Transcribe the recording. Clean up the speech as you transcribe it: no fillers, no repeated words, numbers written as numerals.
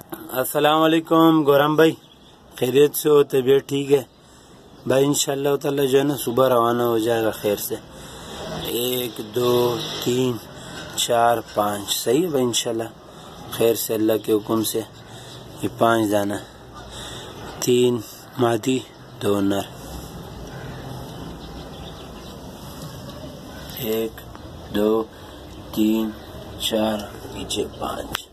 अस्सलाम वालेकुम गौरम भाई, खैरियत से हो? तबीयत ठीक है भाई? इंशाल्लाह ताला जो है ना सुबह रवाना हो जाएगा खैर से। 1 2 3 4 5 सही है भाई, इंशाल्लाह खैर से अल्लाह के हुक्म से। ये 5 दाना, 3 मादी 2 नर। 1 2 3 4 पीछे 5।